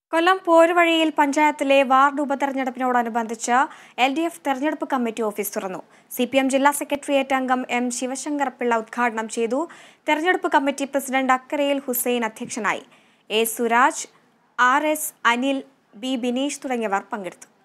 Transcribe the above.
കൊല്ലം പോരുവഴിയിൽ പഞ്ചായത്തിലെ വാർഡ് ഉപതെരഞ്ഞെടുപ്പിനോടനുബന്ധിച്ച് LDF തെരഞ്ഞെടുപ്പ് കമ്മിറ്റി ഓഫീസ് തുറന്നു. CPM ജില്ലാ സെക്രട്ടേറിയറ്റ് അംഗം M ശിവശങ്കർ പിള്ള ഉദ്ഘാടനം ചെയ്തു. തെരഞ്ഞെടുപ്പ് കമ്മിറ്റി പ്രസിഡന്റ് അക്കരയിൽ ഹുസൈൻ അധ്യക്ഷനായി. A Suraj, RS Anil, B Bineesh തുടങ്ങിയവർ പങ്കെടുത്തു.